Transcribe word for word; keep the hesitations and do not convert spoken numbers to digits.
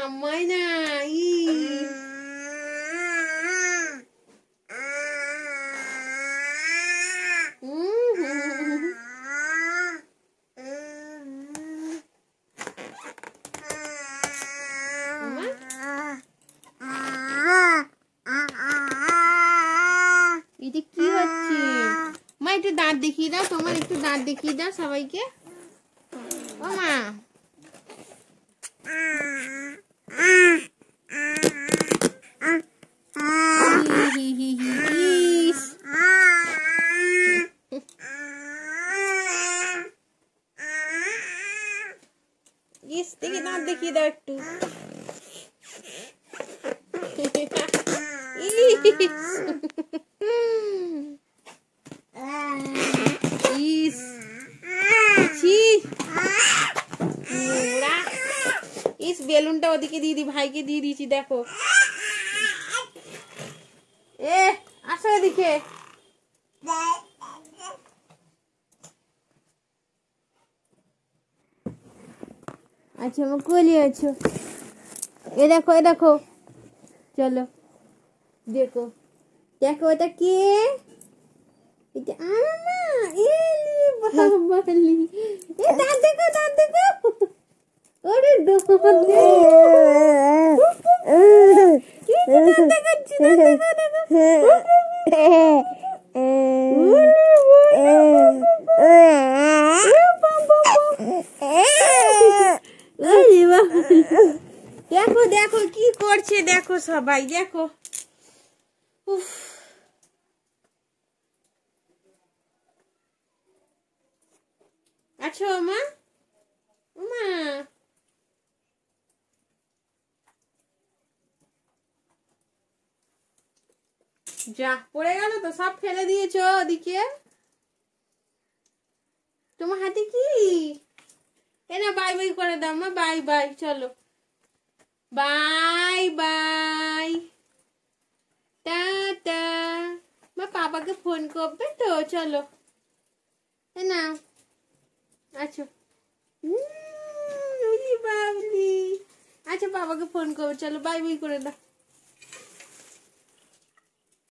ময়না ই এটা কি হচ্ছে মা একটু দাঁত দেখিয়ে দাও তোমার একটু দাঁত দেখিয়ে দাও সবাইকে ও মা ইস দেখি দাঁত দেখিয়ে দাও একটু ইস ছি इस বেলুনটা ওদিকে দিয়ে দি ভাইকে দিয়ে দিয়েছি দেখো এ আসো এদিকে আচ্ছা আমার কোলে আছো এ দেখো এ দেখো চলো দেখো দেখো এটা কে এটা আমা এলি বাবালি এ দাঁত দেখো দাঁত দেখো ওরে দেখো কি দাঁত দেখাচ্ছি দেখো দেখো দেখো দেখো কি করছে দেখো সবাই দেখো উফ আচ্ছা মা মা যা পড়ে গেল তো সব ফেলে দিয়েছো ওদিকে তোমার হাতে কি এ না বাই বাই করে দাও মা বাই বাই চলো বাই বাই টাটা মা পাপাকে ফোন করবে তো চলো এ না আচ্ছা বাবলি আচ্ছা বাবাকে ফোন করবে চলো বাই বাই করে দাও।